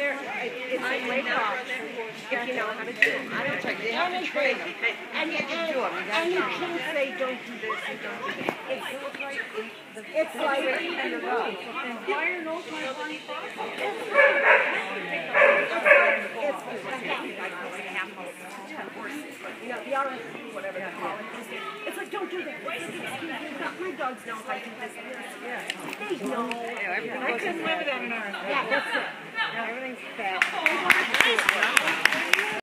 It's a great dog if you know how to do them. I don't think you have to train them. And you can't say don't do this and don't do that. It's like Fire knows my funny process. You know, the other whatever they call it. It's like don't do that. My dogs know if I do this. Yeah. They know. I couldn't live without an arm. Yeah, that's it. Everything's fast.